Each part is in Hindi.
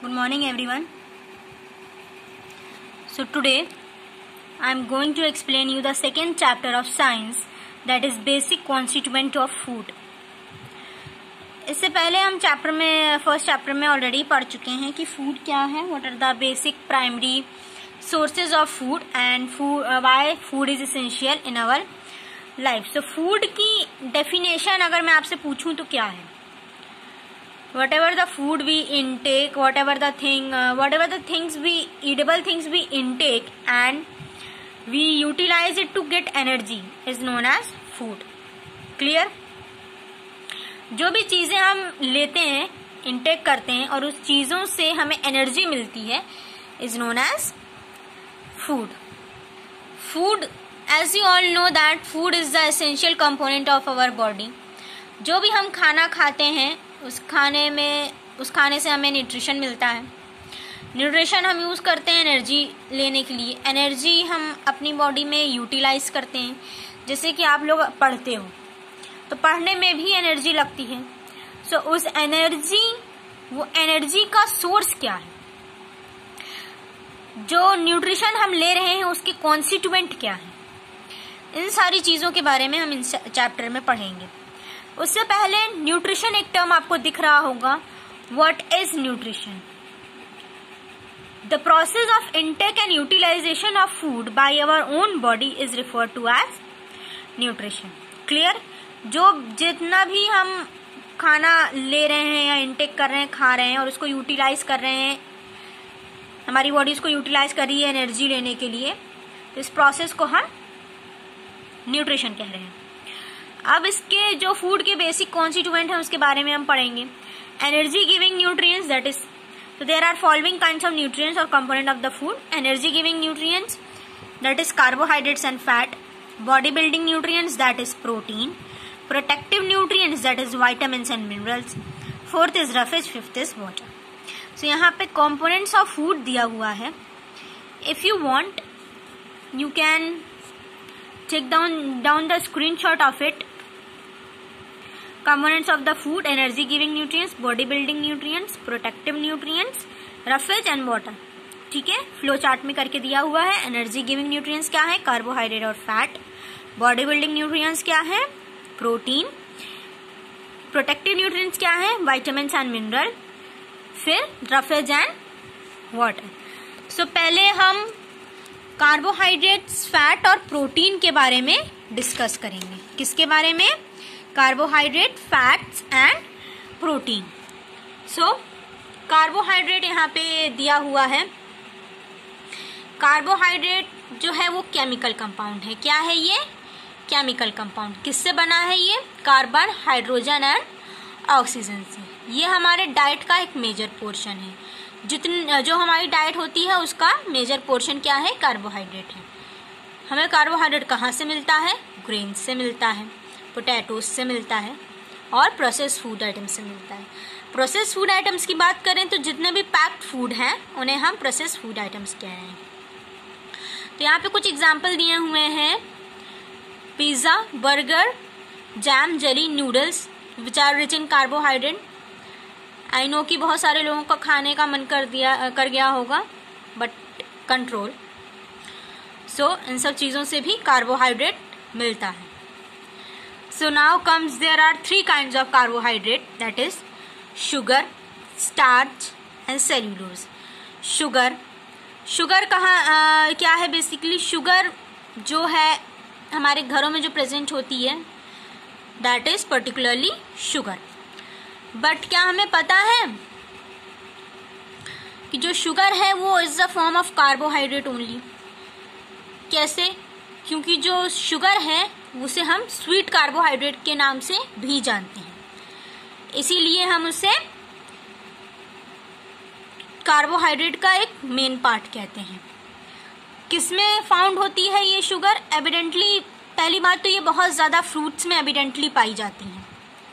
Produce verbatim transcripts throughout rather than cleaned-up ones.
Good morning everyone. So today I am going to explain you the second chapter of science, that is basic constituent of food. इससे पहले हम चैप्टर में फर्स्ट चैप्टर में ऑलरेडी पढ़ चुके हैं कि फूड क्या है, what are the basic primary sources of food and food why food is essential in our life. So food की डेफिनेशन अगर मैं आपसे पूछूं तो क्या है? whatever the food we intake, whatever the thing uh, whatever the things we eatable things we intake and we utilize it to get energy is known as food. clear? जो भी चीजें हम लेते हैं, इंटेक करते हैं और उस चीजों से हमें एनर्जी मिलती है is known as food. Food, as you all know that food is the essential component of our body. जो भी हम खाना खाते हैं उस खाने में उस खाने से हमें न्यूट्रिशन मिलता है. न्यूट्रिशन हम यूज़ करते हैं एनर्जी लेने के लिए. एनर्जी हम अपनी बॉडी में यूटिलाइज करते हैं. जैसे कि आप लोग पढ़ते हो तो पढ़ने में भी एनर्जी लगती है. सो so, उस एनर्जी वो एनर्जी का सोर्स क्या है? जो न्यूट्रिशन हम ले रहे हैं उसके कॉन्स्टिट्यूएंट क्या है? इन सारी चीज़ों के बारे में हम इन चैप्टर में पढ़ेंगे. उससे पहले न्यूट्रिशन एक टर्म आपको दिख रहा होगा. What is nutrition? The process of intake and utilization of food by our own body is referred to as nutrition. Clear? जो जितना भी हम खाना ले रहे हैं या इंटेक कर रहे हैं, खा रहे हैं और उसको यूटिलाइज कर रहे हैं, हमारी बॉडी उसको यूटिलाइज कर रही है एनर्जी लेने के लिए, तो इस प्रोसेस को हम न्यूट्रिशन कह रहे हैं. अब इसके जो फूड के बेसिक कॉन्स्टिट्यूएंट हैं उसके बारे में हम पढ़ेंगे. Energy giving nutrients, that is so there are following kinds of nutrients or component of the food. Energy giving nutrients, that is carbohydrates and fat. Body building nutrients, that is protein. Protective nutrients, that is vitamins and minerals. Fourth is roughage, fifth is water. So यहाँ पे components of food दिया हुआ है. If you want, you can take down down the screenshot of it. Components of the food: energy giving nutrients, body building nutrients, protective nutrients, roughage and water. ठीक है, फ्लो चार्ट में करके दिया हुआ है. एनर्जी गिविंग न्यूट्रिएंट्स क्या है? कार्बोहाइड्रेट और फैट. बॉडी बिल्डिंग न्यूट्रिएंट्स क्या है? प्रोटीन. प्रोटेक्टिव न्यूट्रिएंट्स क्या है? Vitamins and mineral. फिर रफेज एंड वाटर. सो पहले हम कार्बोहाइड्रेट्स, फैट और प्रोटीन के बारे में डिस्कस करेंगे. किसके बारे में? Carbohydrate, fats and protein. So carbohydrate यहाँ पे दिया हुआ है. कार्बोहाइड्रेट जो है वो केमिकल कंपाउंड है. क्या है ये? Chemical compound. किससे बना है ये? कार्बन, हाइड्रोजन एंड ऑक्सीजन से. ये हमारे डाइट का एक मेजर पोर्शन है. जितनी जो हमारी डाइट होती है उसका मेजर पोर्शन क्या है? कार्बोहाइड्रेट है. हमें कार्बोहाइड्रेट कहाँ से मिलता है? ग्रेन से मिलता है, पोटैटोज से मिलता है और प्रोसेस फूड आइटम्स से मिलता है. प्रोसेस फूड आइटम्स की बात करें तो जितने भी पैक्ड फूड हैं उन्हें हम प्रोसेस फूड आइटम्स कह रहे हैं. तो यहाँ पे कुछ एग्जाम्पल दिए हुए हैं. Pizza, burger, jam, jelly, noodles which are rich in carbohydrate. I know कि बहुत सारे लोगों का खाने का मन कर दिया कर गया होगा, बट कंट्रोल. सो so, इन सब चीज़ों से भी कार्बोहाइड्रेट मिलता है. So now comes there are three kinds of carbohydrate, that is sugar, starch and cellulose. Sugar, sugar कहाँ क्या है? बेसिकली शुगर जो है हमारे घरों में जो प्रेजेंट होती है, that is particularly sugar. But क्या हमें पता है कि जो शुगर है वो is the form of carbohydrate only. कैसे? क्योंकि जो शुगर है उसे हम स्वीट कार्बोहाइड्रेट के नाम से भी जानते हैं, इसीलिए हम उसे कार्बोहाइड्रेट का एक मेन पार्ट कहते हैं. किसमें फाउंड होती है ये शुगर? एविडेंटली, पहली बात तो ये बहुत ज़्यादा फ्रूट्स में एविडेंटली पाई जाती हैं,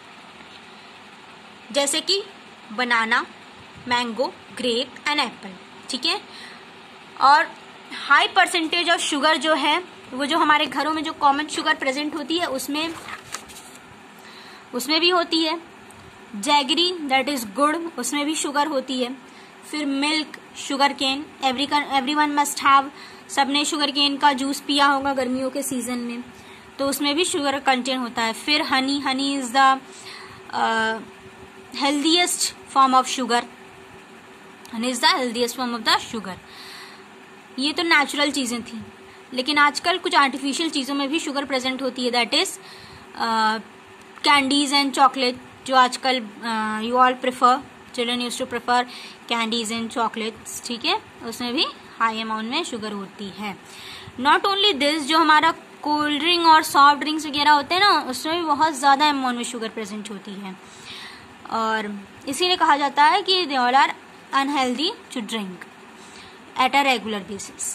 जैसे कि banana, mango, grape and apple. ठीक है. और हाई परसेंटेज ऑफ शुगर जो है वो जो हमारे घरों में जो कॉमन शुगर प्रेजेंट होती है उसमें उसमें भी होती है. जैगरी, दैट इज गुड़, उसमें भी शुगर होती है. फिर milk, sugar cane, every every one must have, सबने शुगर केन का जूस पिया होगा गर्मियों के सीजन में, तो उसमें भी शुगर कंटेन होता है। फिर honey, honey is the healthiest form of sugar, honey is the healthiest form of the sugar. ये तो नेचुरल चीजें थी, लेकिन आजकल कुछ आर्टिफिशियल चीजों में भी शुगर प्रेजेंट होती है, that is candies and chocolate, जो आजकल you all prefer, children use to prefer candies and chocolates, ठीक है, उसमें भी हाई अमाउंट में शुगर होती है। नॉट ओनली दिस, जो हमारा कोल्ड ड्रिंक और सॉफ्ट ड्रिंक्स वगैरह होते हैं ना, उसमें भी बहुत ज़्यादा अमाउंट में शुगर प्रेजेंट होती है, और इसीलिए कहा जाता है कि they all are unhealthy to drink at a regular basis.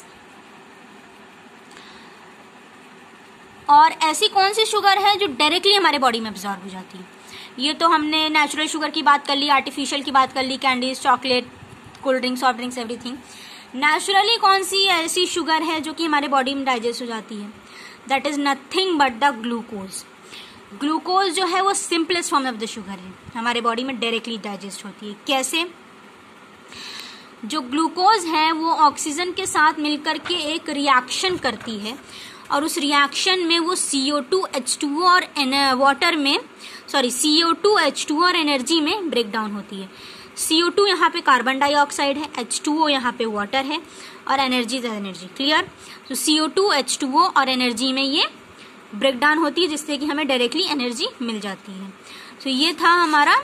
और ऐसी कौन सी शुगर है जो डायरेक्टली हमारे बॉडी में एब्जॉर्ब हो जाती है? ये तो हमने नेचुरल शुगर की बात कर ली, आर्टिफिशियल की बात कर ली, candies, chocolate, cold drinks, soft drinks, everything. Naturally कौन सी ऐसी शुगर है जो कि हमारे बॉडी में डाइजेस्ट हो जाती है? That is nothing but the glucose. Glucose जो है वो simplest form of the sugar है, हमारे बॉडी में डायरेक्टली डाइजेस्ट होती है। कैसे? जो ग्लूकोज है वो ऑक्सीजन के साथ मिलकर के एक रिएक्शन करती है, और उस रिएक्शन में वो C O two H two O और वाटर में sorry C O two H two O और एनर्जी में ब्रेक डाउन होती है। सी ओ टू यहाँ पे कार्बन डाइऑक्साइड है, एच टू ओ यहाँ पे वाटर है, और एनर्जी इज एनर्जी। क्लियर? तो C O two H two O और एनर्जी में ये ब्रेक डाउन होती है, जिससे कि हमें डायरेक्टली एनर्जी मिल जाती है। तो ये था हमारा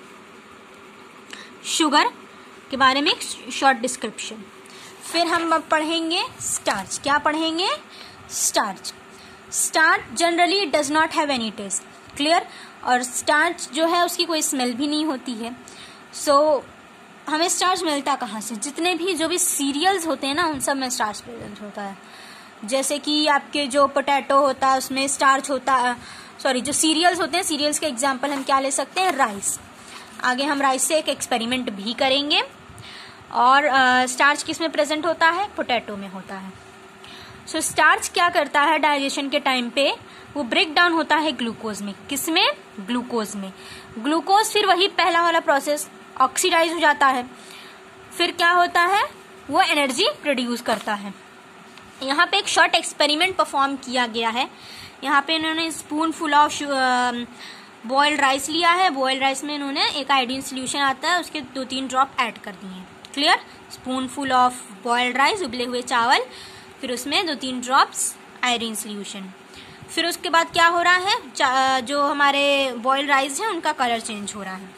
शुगर के बारे में एक शॉर्ट डिस्क्रिप्शन। फिर हम अब पढ़ेंगे स्टार्च। क्या पढ़ेंगे? Starch. Starch generally does not have any taste. Clear? और स्टार्च जो है उसकी कोई स्मेल भी नहीं होती है। सो so, हमें स्टार्च मिलता कहाँ से? जितने भी जो भी सीरियल्स होते हैं ना, उन सब में स्टार्च प्रेजेंट होता है। जैसे कि आपके जो पोटैटो होता है उसमें स्टार्च होता है, सॉरी जो सीरियल्स होते हैं, सीरियल्स के एग्जांपल हम क्या ले सकते हैं? राइस। आगे हम राइस से एक एक्सपेरिमेंट भी करेंगे। और स्टार्च किस में प्रेजेंट होता है? पोटैटो में होता है। सो so, स्टार्च क्या करता है डाइजेशन के टाइम पे? वो ब्रेक डाउन होता है ग्लूकोज में। किस में? ग्लूकोज में। ग्लूकोज फिर वही पहला वाला प्रोसेस, ऑक्सीडाइज हो जाता है। फिर क्या होता है? वो एनर्जी प्रोड्यूस करता है। यहाँ पे एक शॉर्ट एक्सपेरिमेंट परफॉर्म किया गया है। यहाँ पे इन्होंने spoonful of boiled rice लिया है। बॉइल्ड राइस में इन्होंने एक आयोडीन सोल्यूशन आता है, उसके दो तीन ड्रॉप ऐड कर दिए हैं। Clear? Spoonful of boiled rice, उबले हुए चावल, फिर उसमें दो तीन ड्रॉप्स आयोडीन सोल्यूशन। फिर उसके बाद क्या हो रहा है? जो हमारे बॉइल्ड राइस है उनका कलर चेंज हो रहा है।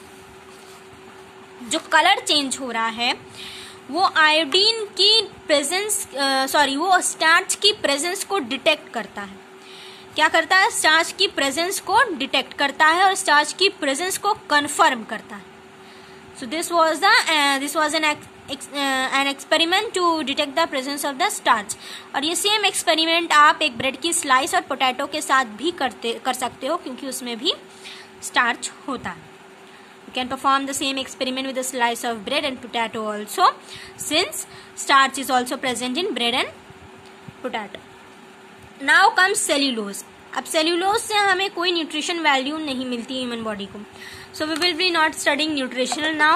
जो कलर चेंज हो रहा है वो आयोडीन की प्रेजेंस सॉरी वो स्टार्च की प्रेजेंस को डिटेक्ट करता है। क्या करता है? स्टार्च की प्रेजेंस को डिटेक्ट करता है और स्टार्च की प्रेजेंस को कंफर्म करता है। So this was the this was an an experiment to detect the presence of the starch. और ये सेम एक्सपेरिमेंट आप एक ब्रेड की स्लाइस और पोटैटो के साथ भी करते कर सकते हो, क्योंकि उसमें भी स्टार्च होता है। You can perform the same experiment with a slice of bread and potato also, since starch is also present in bread and potato. Now comes cellulose. अब सेल्यूलोज से हमें कोई न्यूट्रिशन वैल्यू नहीं मिलती ह्यूमन बॉडी को। So we will be not studying nutritional now.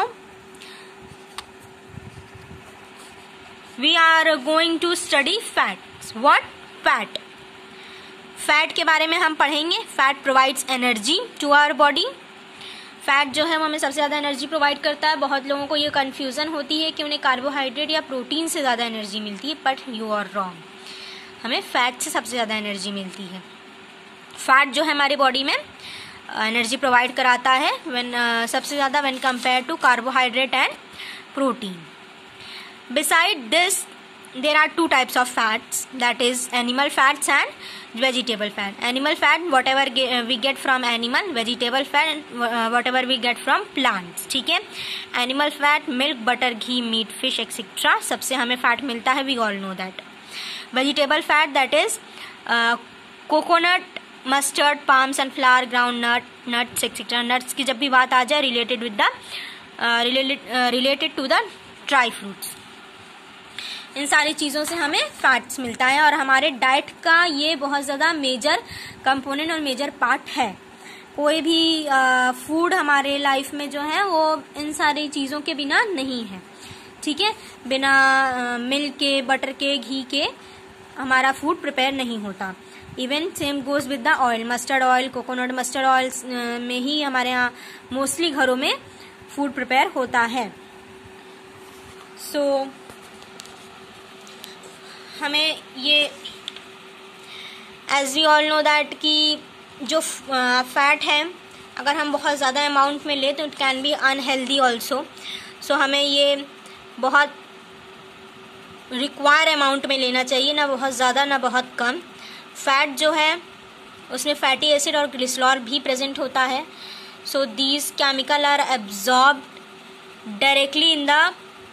We are going to study fats. What? Fat. Fat के बारे में हम पढ़ेंगे। Fat provides energy to our body. Fat जो है वो हमें सबसे ज़्यादा एनर्जी प्रोवाइड करता है। बहुत लोगों को ये कन्फ्यूज़न होती है कि उन्हें कार्बोहाइड्रेट या प्रोटीन से ज़्यादा एनर्जी मिलती है, बट यू आर रॉन्ग। हमें फैट से सबसे ज़्यादा एनर्जी मिलती है। फैट जो है हमारी बॉडी में एनर्जी प्रोवाइड कराता है व्हेन uh, सबसे ज़्यादा when compare to carbohydrate and protein. Beside this there are two types of fats, that is animal fats and vegetable fat. Animal fat whatever we get from animal, vegetable fat whatever we get from plants. ठीक है? Animal fat milk, butter, ghee, meat, fish etc. सबसे हमें फैट मिलता है, we all know that. Vegetable fat that is uh, coconut, mustard, palm, sunflower, groundnut, nuts etc. nuts की जब भी बात आ जाए related with the uh, related uh, related to the dry fruits, इन सारी चीज़ों से हमें फैट्स मिलता है। और हमारे डाइट का ये बहुत ज़्यादा मेजर कंपोनेंट और मेजर पार्ट है। कोई भी फूड हमारे लाइफ में जो है वो इन सारी चीज़ों के बिना नहीं है। ठीक है, बिना मिल्क के, बटर के, घी के हमारा फूड प्रिपेयर नहीं होता। Even same goes with the oil, mustard oil, coconut mustard oil में ही हमारे यहाँ मोस्टली घरों में फूड प्रिपेयर होता है। सो so, हमें ये as we all know that कि जो फैट है अगर हम बहुत ज़्यादा अमाउंट में ले तो it can be unhealthy also. So हमें ये बहुत रिक्वायर अमाउंट में लेना चाहिए, ना बहुत ज़्यादा ना बहुत कम। फैट जो है उसमें फैटी एसिड और ग्लिसरॉल भी प्रेजेंट होता है। So these chemical are absorbed directly in the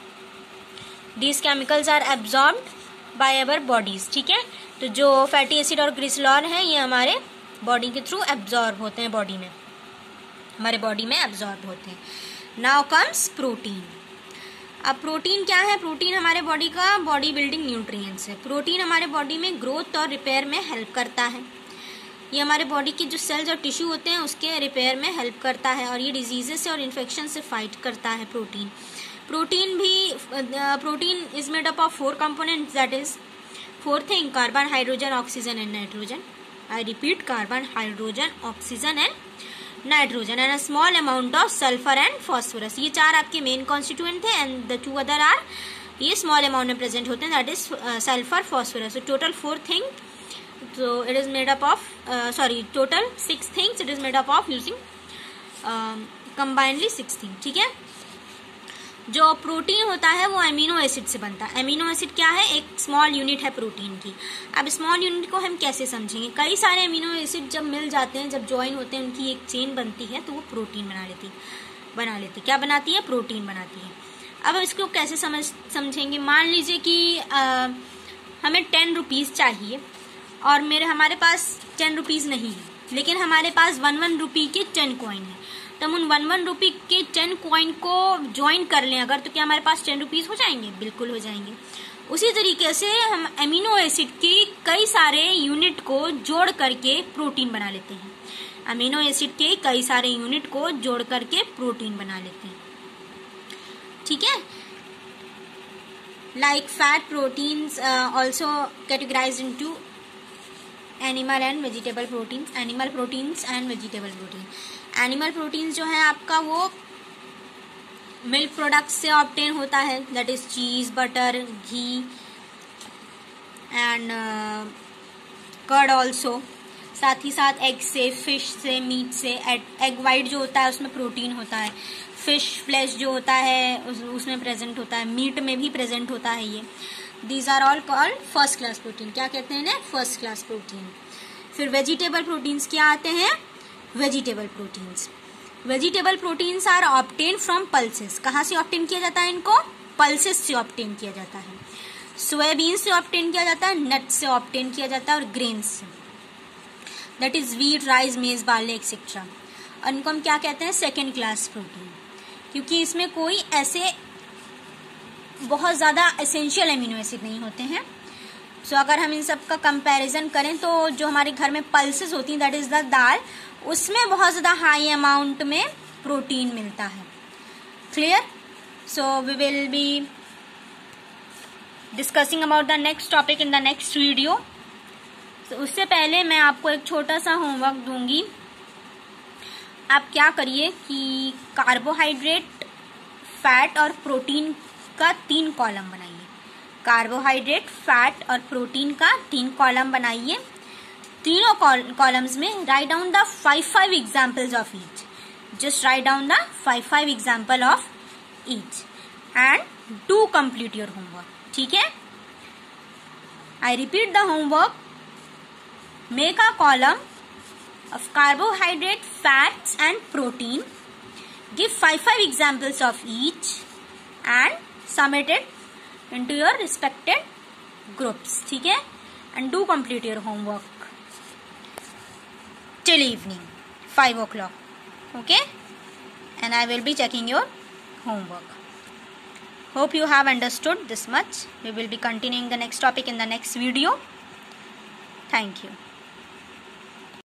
these chemicals are absorbed by our bodies. ठीक है, तो जो फैटी एसिड और ग्लिसरॉल हैं ये हमारे बॉडी के थ्रू एब्जॉर्ब होते हैं, बॉडी में हमारे बॉडी में एब्जॉर्ब होते हैं। Now comes protein. अब प्रोटीन क्या है? प्रोटीन हमारे बॉडी का बॉडी बिल्डिंग न्यूट्रिएंट्स है। प्रोटीन हमारे बॉडी में ग्रोथ और रिपेयर में हेल्प करता है। ये हमारे बॉडी के जो सेल्स और टिश्यू होते हैं उसके रिपेयर में हेल्प करता है और ये डिजीजेस से और इन्फेक्शन से फाइट करता है। प्रोटीन प्रोटीन भी protein is made up of four components, that is four thing carbon, hydrogen, oxygen and nitrogen. I repeat, carbon, hydrogen, oxygen and nitrogen and a small amount of sulphur and phosphorus. ये चार आपके मेन कॉन्स्टिट्यूएंट थे and the two other are ये स्मॉल अमाउंट में प्रेजेंट होते हैं, that is sulphur, phosphorus. Total four thing, so it is made up of uh, sorry total six things it is made up of using uh, combinedly six things। ठीक है, जो प्रोटीन होता है वो अमीनो एसिड से बनता है। अमीनो एसिड क्या है? एक स्मॉल यूनिट है प्रोटीन की। अब स्मॉल यूनिट को हम कैसे समझेंगे? कई सारे अमीनो एसिड जब मिल जाते हैं, जब ज्वाइन होते हैं, उनकी एक चेन बनती है तो वो प्रोटीन बना लेती बना लेती क्या बनाती है? प्रोटीन बनाती है। अब इसको कैसे समझ समझेंगे? मान लीजिए कि आ, हमें टेन रुपीज़ चाहिए और मेरे हमारे पास टेन रुपीज़ नहीं है, लेकिन हमारे पास वन वन रुपी के टेन कॉइन है। तो हम उन वन वन रुपी के टेन कॉइन को ज्वाइन कर लें अगर, तो क्या हमारे पास टेन रुपीज़ हो जाएंगे? बिल्कुल हो जाएंगे। उसी तरीके से हम अमीनो एसिड के कई सारे यूनिट को जोड़ करके प्रोटीन बना लेते हैं। अमीनो एसिड के कई सारे यूनिट को जोड़ करके प्रोटीन बना लेते हैं। ठीक है, like fat proteins also categorised into animal and vegetable proteins. Animal proteins and vegetable protein. Animal proteins जो है आपका वो मिल्क प्रोडक्ट्स से ऑब्टेन होता है, that is cheese, butter, ghee and curd also. साथ ही साथ एग से, फिश से, मीट से। एग वाइट जो होता है उसमें प्रोटीन होता है। फिश फ्लैश जो होता है उस, उसमें प्रेजेंट होता है। मीट में भी प्रेजेंट होता है ये। These are all called first class protein. क्या कहते हैं इन्हें? First class protein. फिर वेजिटेबल प्रोटीन्स क्या आते हैं? Vegetable proteins. Vegetable proteins are obtain from pulses. कहाँ से ऑब्टेन किया जाता है इनको? पल्सेस से ऑब्टेन किया जाता है। सोयाबीन से ऑब्टेन किया जाता है, नट से ऑब्टेन किया जाता है और ग्रेन्स से, that is wheat, rice, maize, barley etcetera. और इनको हम क्या कहते हैं? सेकेंड क्लास प्रोटीन, क्योंकि इसमें कोई ऐसे बहुत ज़्यादा एसेंशियल अमीनो एसिड नहीं होते हैं। सो so, अगर हम इन सब का कंपैरिजन करें तो जो हमारे घर में पल्सेस होती हैं, दैट इज द दाल, उसमें बहुत ज़्यादा हाई अमाउंट में प्रोटीन मिलता है। Clear? So we will be discussing about the next topic in the next video. उससे पहले मैं आपको एक छोटा सा होमवर्क दूंगी। आप क्या करिए कि कार्बोहाइड्रेट, फैट और प्रोटीन का तीन कॉलम बनाइए। कार्बोहाइड्रेट, फैट और प्रोटीन का तीन कॉलम बनाइए। तीनों कॉलम्स में write down the five five examples of each. Just write down the five five example of each and do complete your homework. ठीक है, I repeat the homework. Make a column of carbohydrate, fats and protein. Give five five examples of each and submit it into your respected groups. ठीक है, and do complete your homework till evening five o'clock. Okay, and I will be checking your homework. Hope you have understood this much. We will be continuing the next topic in the next video. Thank you.